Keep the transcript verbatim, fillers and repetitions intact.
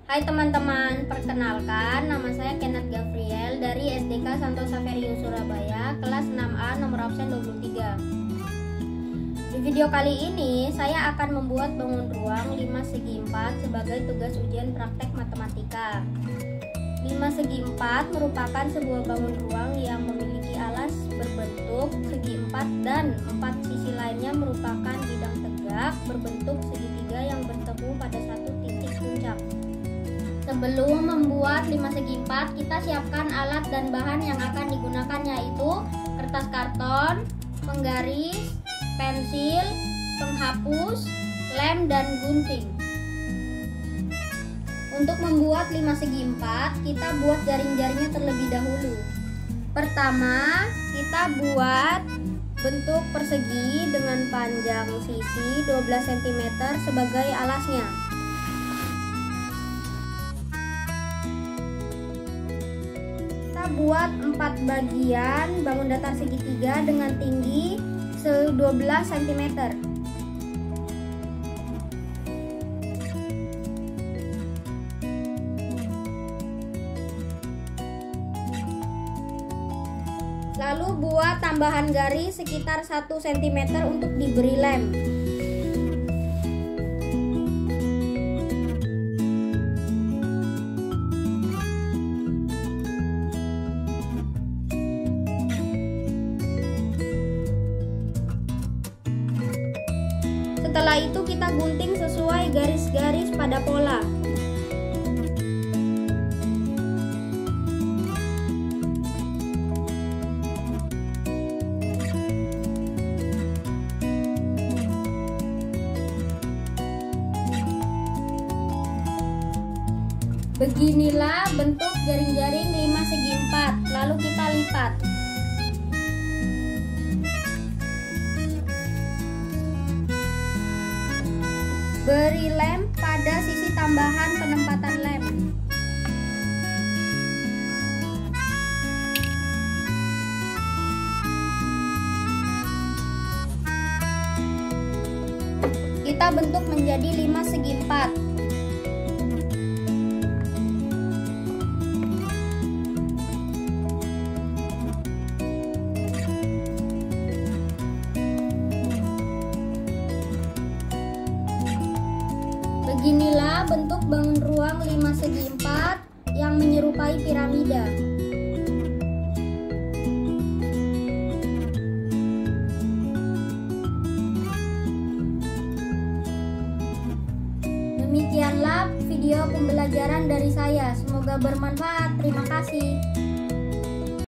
Hai teman-teman, perkenalkan nama saya Kenneth Gabriel dari S D K Santo Saverio Surabaya, kelas enam A nomor absen dua puluh tiga. Di video kali ini saya akan membuat bangun ruang lima segi empat sebagai tugas ujian praktek matematika. lima segi empat merupakan sebuah bangun ruang yang memiliki alas berbentuk segi empat dan empat sisi lainnya merupakan bidang tegak berbentuk segitiga yang bertemu pada satu titik puncak. Sebelum membuat lima segi empat, kita siapkan alat dan bahan yang akan digunakan, yaitu kertas karton, penggaris, pensil, penghapus, lem, dan gunting. Untuk membuat lima segi empat, kita buat jaring-jaringnya terlebih dahulu. Pertama, kita buat bentuk persegi dengan panjang sisi dua belas sentimeter sebagai alasnya. Buat empat bagian bangun datar segitiga dengan tinggi dua belas sentimeter. Lalu buat tambahan garis sekitar satu sentimeter untuk diberi lem. Setelah itu kita gunting sesuai garis-garis pada pola. Beginilah bentuk jaring-jaring lima segi empat, lalu kita lipat. Beri lem pada sisi tambahan penempatan lem. Kita bentuk menjadi lima segi empat. Beginilah bentuk bangun ruang lima segi empat yang menyerupai piramida. Demikianlah video pembelajaran dari saya. Semoga bermanfaat. Terima kasih.